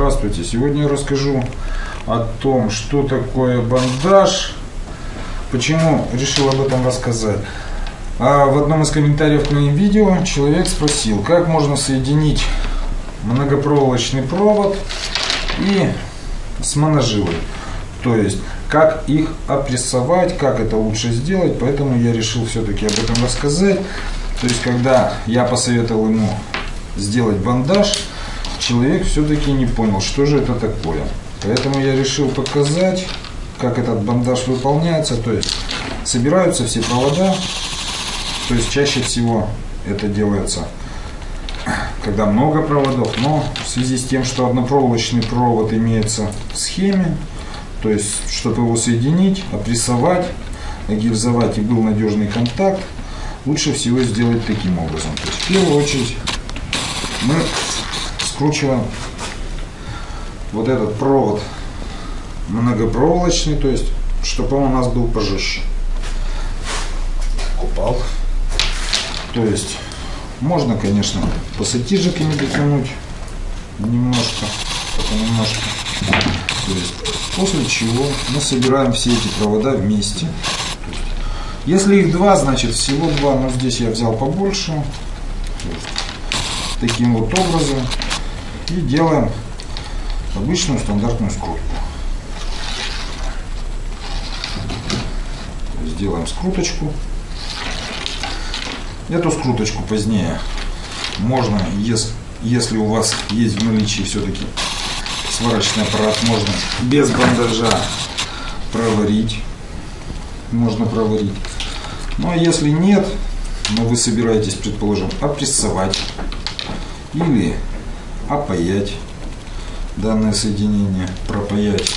Здравствуйте! Сегодня я расскажу о том, что такое бандаж, почему решил об этом рассказать. В одном из комментариев к моим видео человек спросил, как можно соединить многопроволочный провод и с моножилой. То есть, как их опрессовать, как это лучше сделать. Поэтому я решил все-таки об этом рассказать. То есть, когда я посоветовал ему сделать бандаж, человек все-таки не понял, что же это такое. Поэтому я решил показать, как этот бандаж выполняется. То есть собираются все провода. То есть чаще всего это делается, когда много проводов. Но в связи с тем, что однопроволочный провод имеется в схеме, то есть чтобы его соединить, опрессовать, гильзовать и был надежный контакт, лучше всего сделать таким образом. То есть в первую очередь мы скручиваем вот этот провод многопроволочный, то есть чтобы он у нас был пожестче. Упал. То есть можно, конечно, пассатижиками дотянуть немножко, немножко. То есть, после чего мы собираем все эти провода вместе. Если их два, значит всего два, но здесь я взял побольше. Таким вот образом. И делаем обычную стандартную скрутку. Сделаем скруточку. Эту скруточку позднее можно, если у вас есть в наличии все-таки сварочный аппарат, можно без бандажа проварить. Можно проварить. Ну а если нет, но вы собираетесь, предположим, опрессовать или опаять данное соединение, пропаять.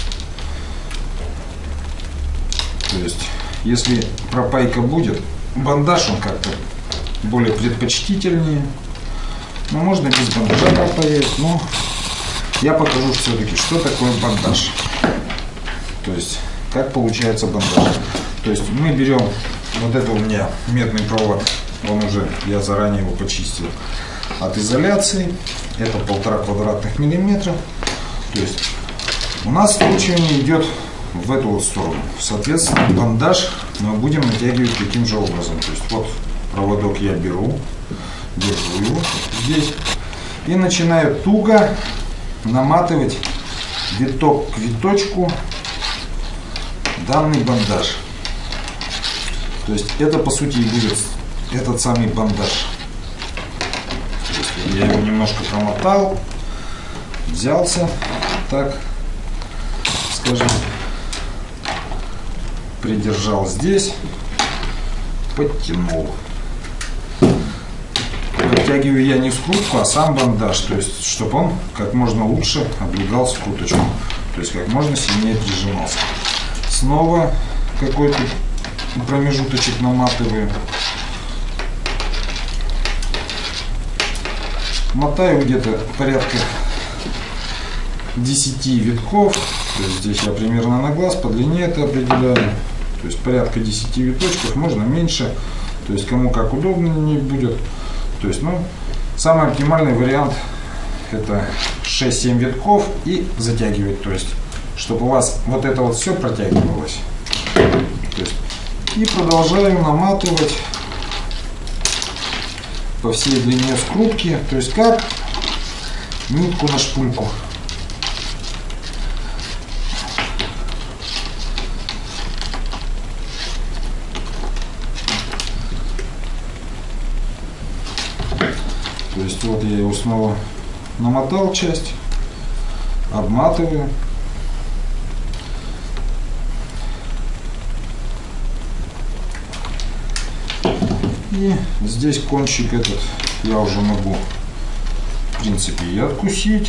То есть, если пропайка будет, бандаж он как-то более предпочтительнее. Но можно без бандажа пропаять, но я покажу все-таки, что такое бандаж. То есть, как получается бандаж. То есть, мы берем, вот это у меня медный провод, он уже, я заранее его почистил от изоляции. Это 1,5 квадратных миллиметра. То есть у нас скручивание идет в эту вот сторону. Соответственно, бандаж мы будем натягивать таким же образом. То есть вот проводок я беру, держу его здесь и начинаю туго наматывать виток к виточку данный бандаж. То есть это по сути и будет этот самый бандаж. Я его немножко промотал, взялся, так скажем, придержал здесь, подтянул. Подтягиваю я не скрутку, а сам бандаж, то есть чтобы он как можно лучше облегал скруточку, то есть как можно сильнее прижимался. Снова какой-то промежуточек наматываю. Мотаю где-то порядка 10 витков. То есть здесь я примерно на глаз по длине это определяю. То есть порядка 10 виточков, можно меньше. То есть кому как удобно не будет. То есть, ну, самый оптимальный вариант это 6-7 витков и затягивать. То есть, чтобы у вас вот это вот все протягивалось. То есть, и продолжаю наматывать по всей длине скрутки, то есть как нитку на шпульку. То есть вот я его снова намотал часть, обматываю. И здесь кончик этот я уже могу, в принципе, и откусить.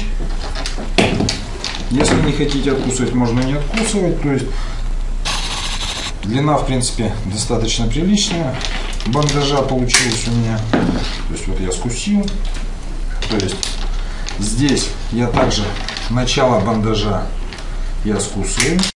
Если не хотите откусывать, можно не откусывать. То есть длина, в принципе, достаточно приличная. Бандажа получилось у меня. То есть вот я скусил. То есть здесь я также начало бандажа я скусываю.